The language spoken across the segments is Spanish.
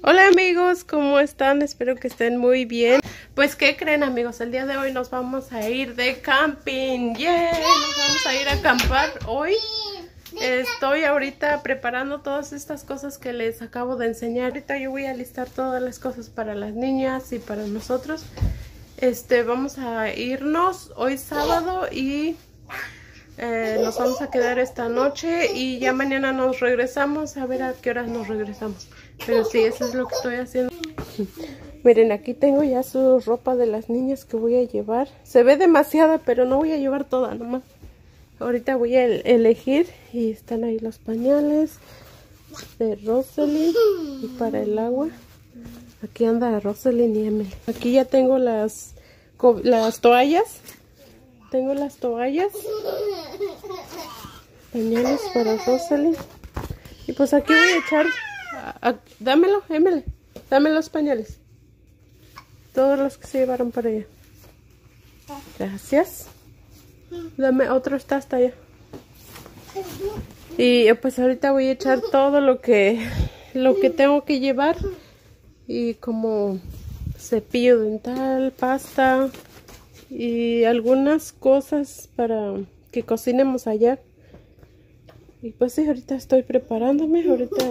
Hola amigos, ¿cómo están? Espero que estén muy bien. Pues, ¿qué creen amigos? El día de hoy nos vamos a ir de camping. ¡Yeah! Nos vamos a ir a acampar hoy. Estoy ahorita preparando todas estas cosas que les acabo de enseñar. Ahorita yo voy a listar todas las cosas para las niñas y para nosotros. Vamos a irnos hoy sábado y nos vamos a quedar esta noche y ya mañana nos regresamos. A ver a qué horas nos regresamos. Pero sí, eso es lo que estoy haciendo. Miren, aquí tengo ya su ropa de las niñas que voy a llevar. Se ve demasiada, pero no voy a llevar toda nomás. Ahorita voy a elegir y están ahí los pañales de Rosalind y para el agua. Aquí anda Rosalind y Emily. Aquí ya tengo las toallas. Tengo las toallas. Pañales para Rosalind. Y pues aquí voy a echar... dámelo, Emily. Dame los pañales. Todos los que se llevaron para allá. Gracias. Dame otro, está hasta allá. Y pues ahorita voy a echar todo lo que tengo que llevar. Y como cepillo dental, pasta y algunas cosas para que cocinemos allá. Y pues sí, ahorita estoy preparándome.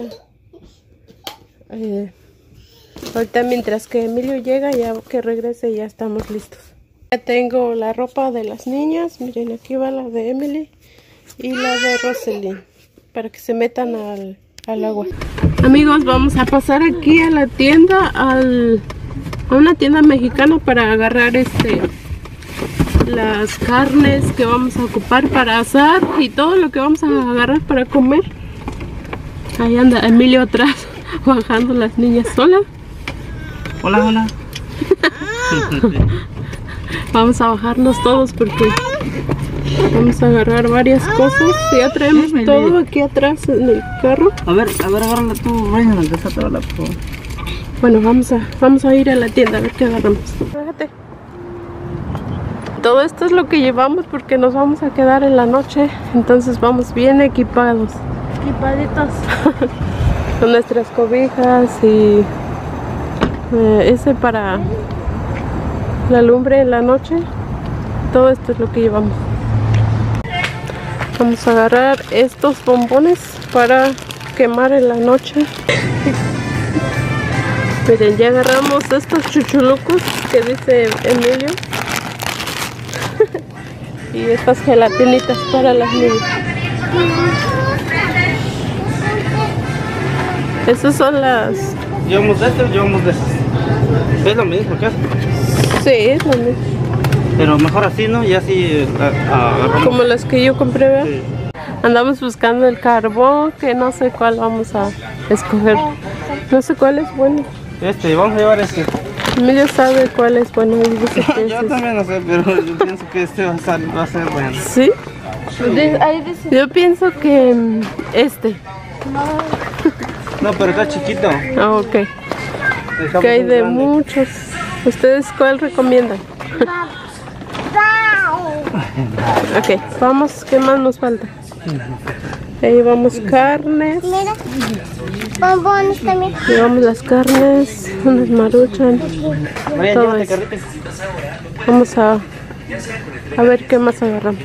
Ahorita mientras que Emilio llega, ya que regrese, ya estamos listos. Ya tengo la ropa de las niñas. Miren, aquí va la de Emily y la de Rosalind para que se metan al agua. Amigos, vamos a pasar aquí a la tienda, a una tienda mexicana para agarrar las carnes que vamos a ocupar para asar y todo lo que vamos a agarrar para comer. Ahí anda Emilio atrás bajando las niñas. Hola. Hola, hola. Vamos a bajarnos todos porque vamos a agarrar varias cosas. Ya traemos todo aquí atrás en el carro. A ver, agárrala tú, Ryan, desátala, por favor. Bueno, vamos a ir a la tienda a ver qué agarramos. Fíjate. Todo esto es lo que llevamos porque nos vamos a quedar en la noche. Entonces vamos bien equipados. Equipaditos. Con nuestras cobijas y ese para la lumbre en la noche. Todo esto es lo que llevamos. Vamos a agarrar estos bombones para quemar en la noche. Miren, ya agarramos estos chuchulucos que dice Emilio. Y estas gelatinitas para las niñas. Esas son las... ¿Llevamos de este o llevamos de esas? ¿Es lo mismo que Sí, es lo mismo. Pero mejor así, ¿no? Y así agarramos. Como las que yo compré, ¿verdad? Sí. Andamos buscando el carbón, que no sé cuál vamos a escoger. No sé cuál es bueno. Vamos a llevar este. Emilio sabe cuál es bueno. Y dice que Yo también no sé, pero yo pienso que este va a ser bueno. ¿Sí? Ahí dice. Yo pienso que No, pero está chiquito. Ah, ok. Que hay de muchos. ¿Ustedes cuál recomiendan? Ok, vamos, ¿qué más nos falta? Ahí vamos carnes. Mira, bombones también. Llevamos las carnes, unas maruchan, todo eso. Vamos a ver qué más agarramos.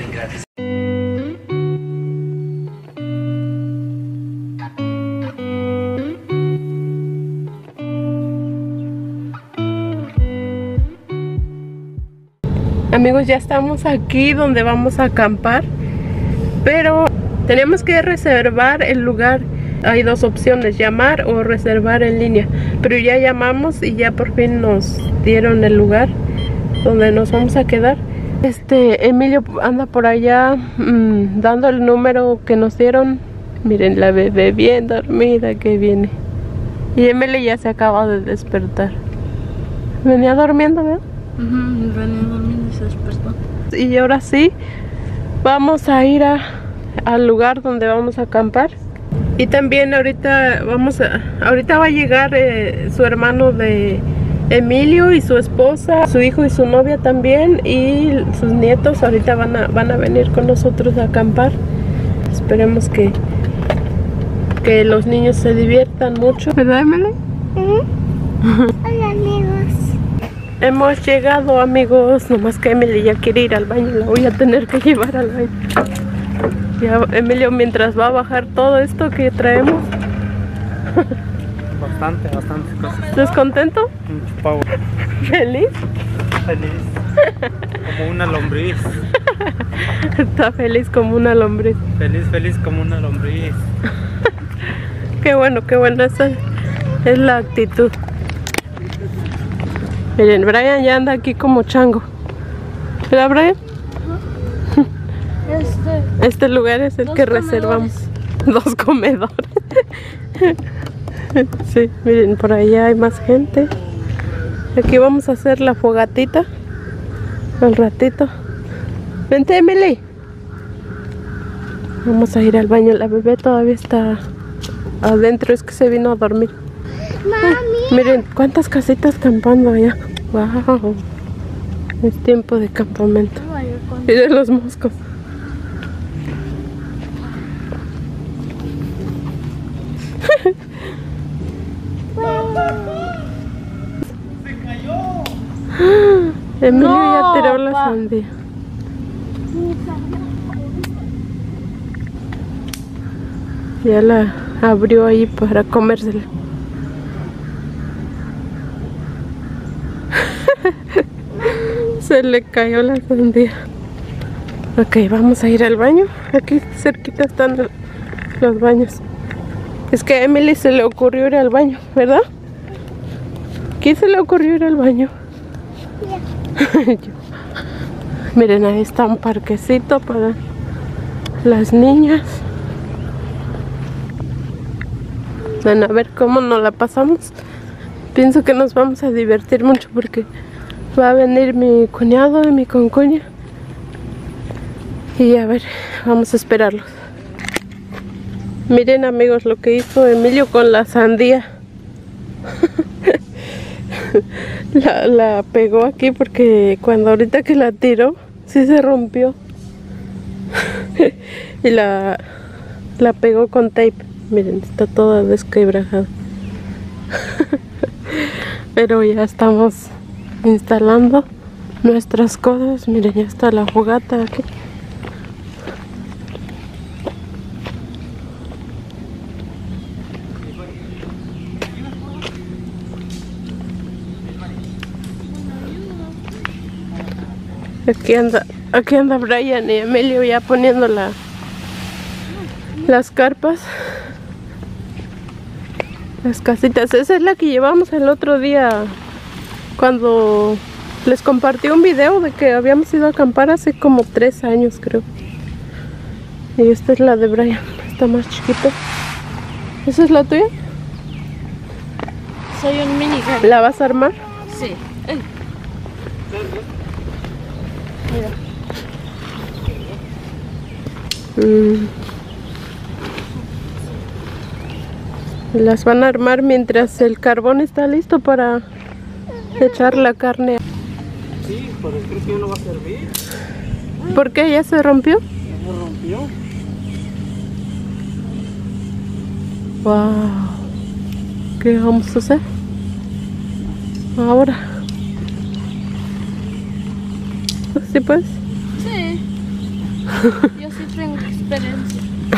Amigos, ya estamos aquí donde vamos a acampar, pero tenemos que reservar el lugar. Hay dos opciones, llamar o reservar en línea, pero ya llamamos y ya por fin nos dieron el lugar donde nos vamos a quedar. Emilio anda por allá dando el número que nos dieron. Miren, la bebé bien dormida que viene. Y Emily ya se acaba de despertar. Venía durmiendo, ¿verdad? Venía dormiendo y se despertó. Y ahora sí, vamos a ir al lugar donde vamos a acampar. Y también ahorita va a llegar su hermano de Emilio y su esposa, su hijo y su novia también, y sus nietos ahorita van a venir con nosotros a acampar. Esperemos que los niños se diviertan mucho, ¿verdad, Emily? Hola, amigos. Hemos llegado, amigos. Nomás que Emily ya quiere ir al baño. La voy a tener que llevar al baño. Ya, Emilio, mientras va a bajar todo esto que traemos. Bastante cosas. ¿Estás contento? Mucho power. ¿Feliz? Feliz. Como una lombriz. Está feliz como una lombriz. Feliz como una lombriz. Qué bueno, esa es la actitud. Miren, Brian ya anda aquí como chango. ¿Verdad, Brian? Este lugar es el que reservamos. 2 comedores. Sí, miren, por allá hay más gente. Aquí vamos a hacer la fogatita al ratito. Vente, Emily. Vamos a ir al baño. La bebé todavía está adentro, es que se vino a dormir. Mami. Miren cuántas casitas campando allá. Wow. Es tiempo de campamento. Miren los moscos. ¡Se cayó! Emilio No, ya tiró la pa. sandía. Ya la abrió ahí para comérsela. Se le cayó la sandía. Ok, vamos a ir al baño. Aquí cerquita están los baños. Es que a Emily se le ocurrió ir al baño, ¿verdad? ¿Quién se le ocurrió ir al baño? Yo. Miren, ahí está un parquecito para las niñas. Van a ver cómo nos la pasamos. Pienso que nos vamos a divertir mucho porque va a venir mi cuñado y mi concuña. Y a ver, vamos a esperarlos. Miren, amigos, lo que hizo Emilio con la sandía. La pegó aquí porque cuando ahorita que la tiró, sí se rompió. Y la pegó con tape. Miren, está toda desquebrajada. Pero ya estamos instalando nuestras cosas. Miren, ya está la fogata aquí. Aquí anda Brian y Emilio ya poniendo las carpas. Las casitas. Esa es la que llevamos el otro día cuando les compartí un video de que habíamos ido a acampar hace como 3 años, creo. Y esta es la de Brian. Está más chiquita. ¿Esa es la tuya? Soy un mini. ¿La vas a armar? Sí. Las van a armar mientras el carbón está listo para echar la carne. Sí, pero creo que ya no va a servir. ¿Por qué? ¿Ya se rompió? Ya se rompió. Wow. ¿Qué vamos a hacer ahora? ¿Sí pues? Sí. Yo sí tengo experiencia.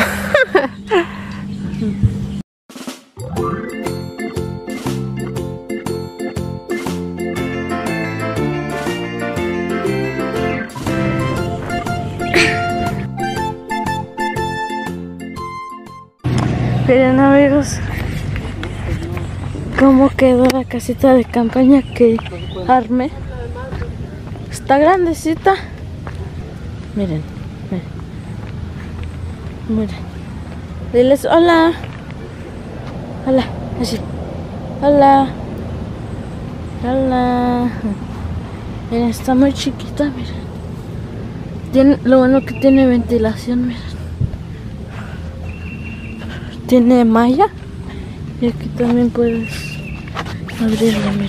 Miren, amigos, cómo quedó la casita de campaña que armé. Está grandecita. Miren, miren. Miren. Diles hola. Hola, así. Hola. Hola. Miren, está muy chiquita, miren. Lo bueno que tiene ventilación, miren. Tiene malla. Y aquí también puedes abrirla, miren.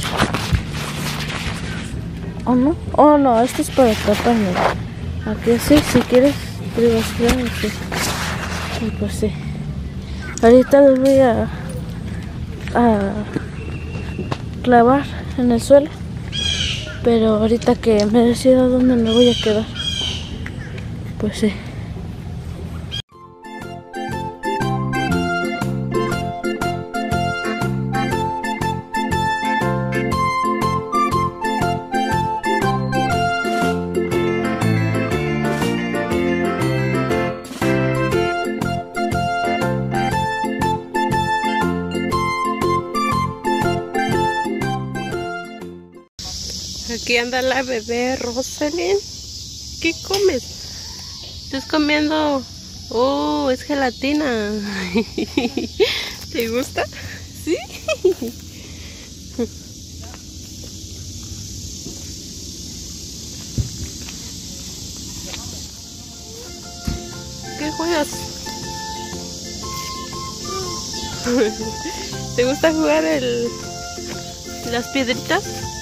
¿O no? Oh, no, esto es para tapar, miren. Aquí así, si quieres privacidad, así. Y pues sí. Ahorita les voy a clavar en el suelo. Pero ahorita que me decido dónde me voy a quedar, pues sí. Aquí anda la bebé Roselyn. ¿Qué comes? ¿Estás comiendo? Oh, es gelatina. ¿Te gusta? Sí. ¿Qué juegas? ¿Te gusta jugar las piedritas?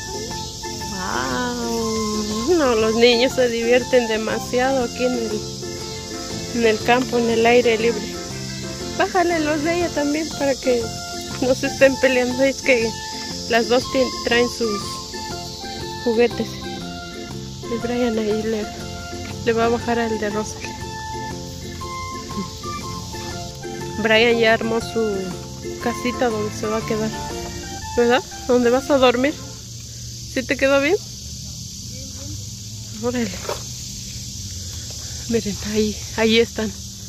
Wow. No, los niños se divierten demasiado aquí en el campo, en el aire libre. Bájale los de ella también para que no se estén peleando. Es que las dos traen sus juguetes. Y Brian ahí le va a bajar al de Rosa. Brian ya armó su casita donde se va a quedar, ¿verdad? ¿Dónde vas a dormir? ¿Sí te quedó bien? Órale. Miren, ahí están.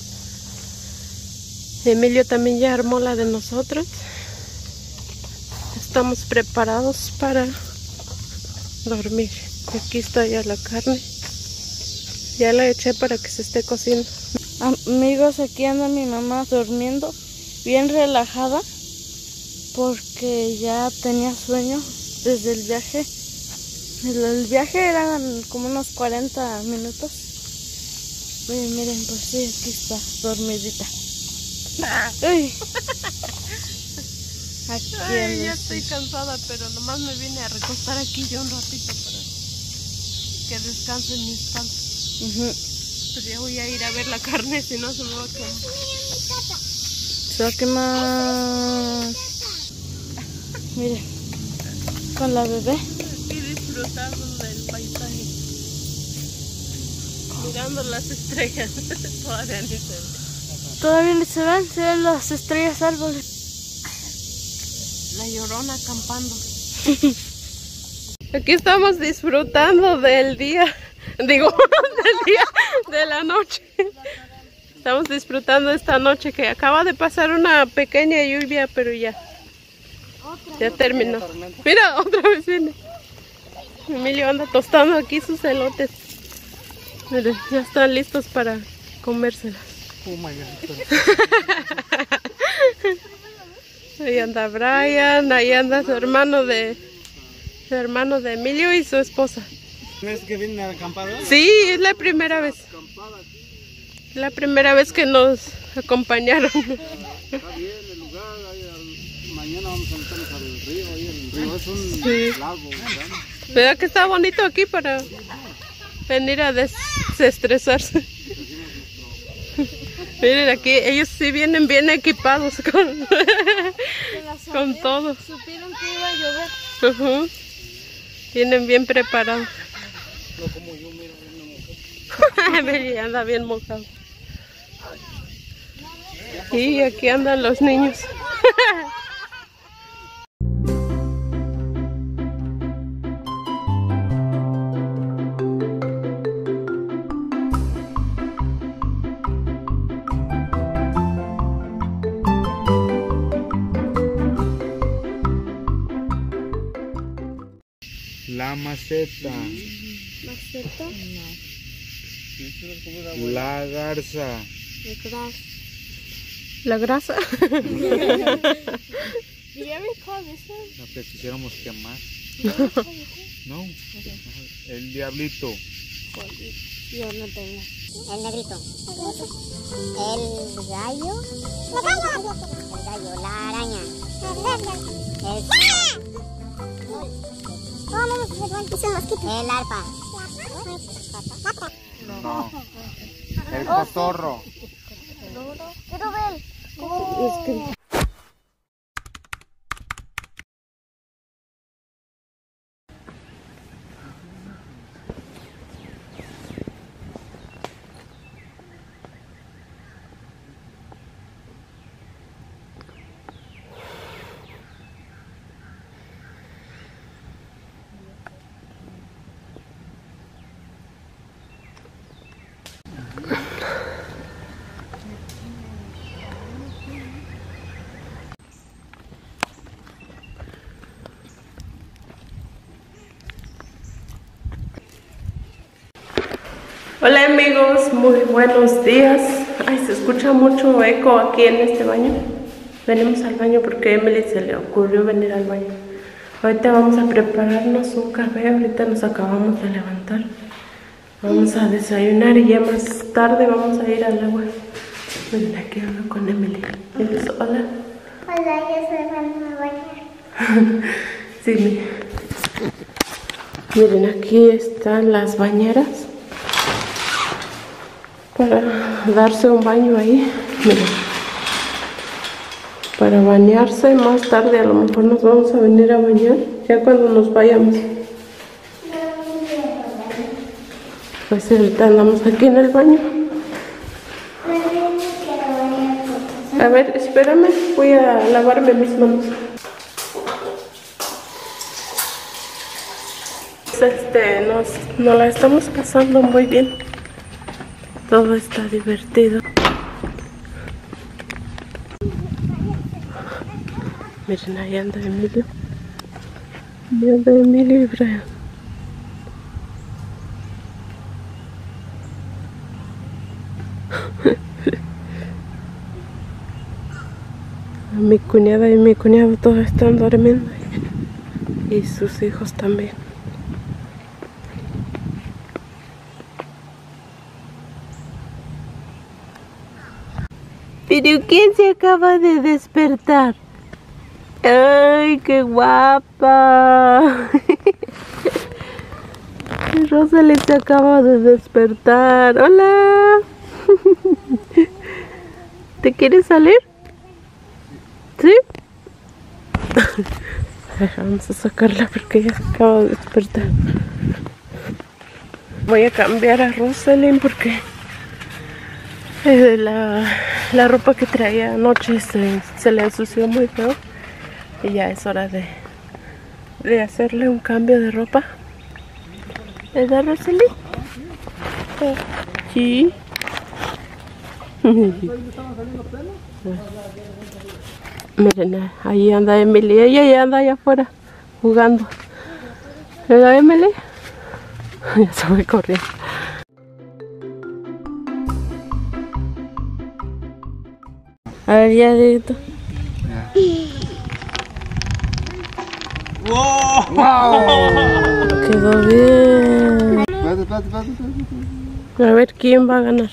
Emilio también ya armó la de nosotros. Estamos preparados para dormir. Aquí está ya la carne. Ya la eché para que se esté cociendo. Amigos, aquí anda mi mamá durmiendo, bien relajada, porque ya tenía sueño desde el viaje. El viaje eran como unos 40 minutos. Miren, pues sí, aquí está, dormidita. Uy. Aquí Ay, ya estoy cansada, pero nomás me vine a recostar aquí yo un ratito para que descanse mi espalda. Pues ya voy a ir a ver la carne, si no se me va a quemar. Se va a quemar. Miren, con la bebé. Aquí disfrutando del paisaje. Mirando las estrellas. Todavía ni se ve. Todavía ni se ven las estrellas, árboles. La Llorona acampando. Aquí estamos disfrutando del día. Digo, del día, de la noche. Estamos disfrutando esta noche que acaba de pasar una pequeña lluvia, pero ya terminó. Mira, otra vez viene. Emilio anda tostando aquí sus elotes. Miren, ya están listos para comérselas. Oh my God. Ahí anda Brian, ahí anda su hermano de Emilio y su esposa. ¿Es que vienen a acampar? Sí, es la primera vez. La primera vez que nos acompañaron. Está bien el lugar, mañana vamos a meternos al río, ahí el río es un lago, ¿verdad? ¿Verdad que está bonito aquí para venir a desestresarse? Miren aquí, ellos sí vienen bien equipados con todo. Supieron que iba a llover. Vienen bien preparados. No como yo, mira, Mira, anda bien mojado. Y aquí andan los niños. La maceta. ¿Maceta? No. La garza. La grasa. La que quisiéramos quemar. No. El diablito. Yo no tengo. El negrito. El gallo. El gallo. La araña. El arpa. No. El cotorro. Quiero ver. Es que Hola amigos, muy buenos días. Ay, se escucha mucho eco aquí en este baño. Venimos al baño porque a Emily se le ocurrió venir al baño. Ahorita vamos a prepararnos un café, ahorita nos acabamos de levantar. Vamos a desayunar y ya más tarde vamos a ir al agua. Miren, aquí hablo con Emily. Diles hola. Hola, ya se van a bañar. Sí, miren, aquí están las bañeras para darse un baño ahí. Miren, para bañarse más tarde, a lo mejor nos vamos a venir a bañar ya cuando nos vayamos. Pues ahorita andamos aquí en el baño. A ver, espérame, voy a lavarme mis manos. Nos la estamos pasando muy bien. Todo está divertido. Miren, ahí anda Emilio. Ahí anda Emilio y Brian. Mi cuñada y mi cuñado todos están durmiendo y sus hijos también. ¿Pero quién se acaba de despertar? ¡Ay, qué guapa! Rosalie se acaba de despertar. ¡Hola! ¿Te quieres salir? ¿Sí? Vamos a sacarla porque ya se acaba de despertar. Voy a cambiar a Rosalie porque la ropa que traía anoche se le ensució muy feo. Y ya es hora de hacerle un cambio de ropa. ¿Verdad, Rosalie? Sí. Miren, ahí anda Emily. Ella ya anda allá afuera jugando. ¿Verdad, Emily? Ya se fue corriendo. A ver, ya directo. ¡Wow! Quedó bien. A ver quién va a ganar.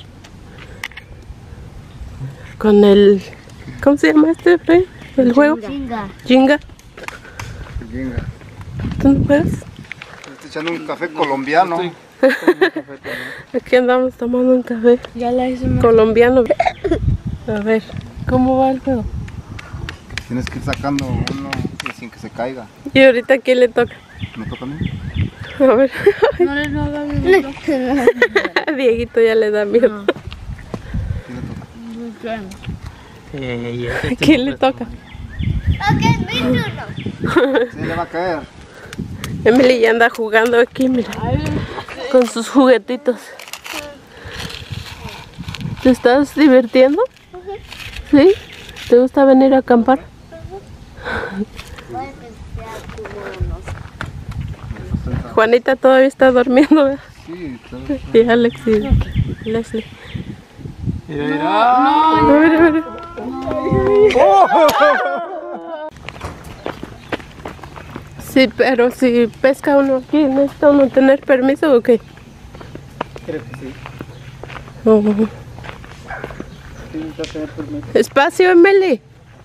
Con el... ¿Cómo se llama este, Fred? ¿El juego? Jenga. Jenga. Jenga. ¿Tú no juegas? Estoy echando un café colombiano. Aquí andamos tomando un café Ya la hice más. colombiano. A ver, ¿cómo va el juego? Tienes que ir sacando uno y sin que se caiga. ¿Y ahorita quién le toca? ¿Me toca a mí? A ver. No les no hagan miedo. A Dieguito ya le da miedo. ¿Quién le toca? ¿A quién le toca? Ok, mi turno. Sí, le va a caer. Emily ya anda jugando aquí, mira. Con sus juguetitos. ¿Te estás divirtiendo? ¿Sí? ¿Te gusta venir a acampar? Juanita todavía está durmiendo, ¿verdad? Sí, Y Alex y Leslie. Mira. A ver, a ver. Sí, pero si pesca uno aquí, ¿necesita uno tener permiso o qué? Creo que sí. Oh. Tienes que tener permiso. Espacio, Emily.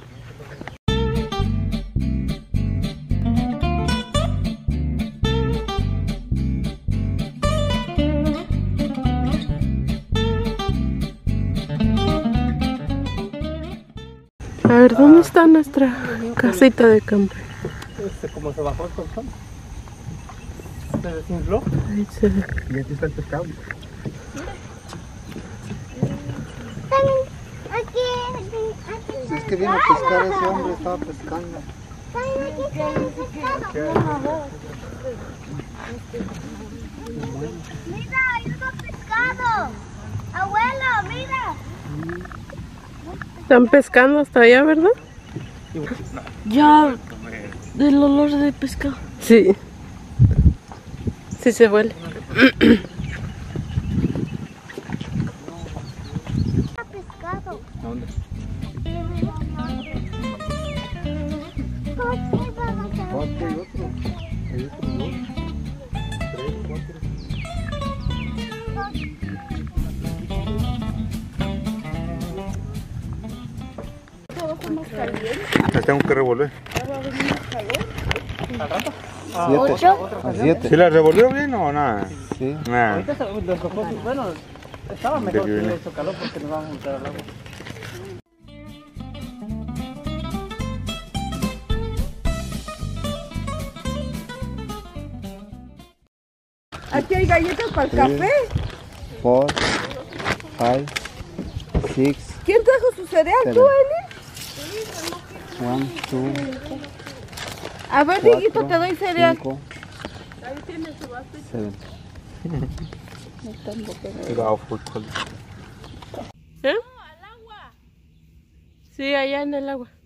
A ver, ¿dónde está nuestra casita de campo? Como se bajó el colchón. Se desinfló. Ahí se ve. Y aquí está el pescado. Si es que vino a pescar ese hombre, estaba pescando. Mira, hay un pescado. Abuelo, mira. Están pescando hasta allá, ¿verdad? Ya del olor de pescado. Sí. Sí se huele. Cuatro y otro. Hay otros dos. 3, 4. Las tengo que revolver. 7. ¿Sí las revolvió bien o nada? Sí. Nada. Ahorita los cocos, bueno, estaba mejor que hizo calor porque nos vamos a meter al agua. Aquí hay galletas para el café. 4, 5, 6, ¿Quién trajo su cereal? ¿Tú, Eli? 1, 2, A ver, Dieguito, te doy cereal. 5, 7. ¿Eh? Sí, allá en el agua.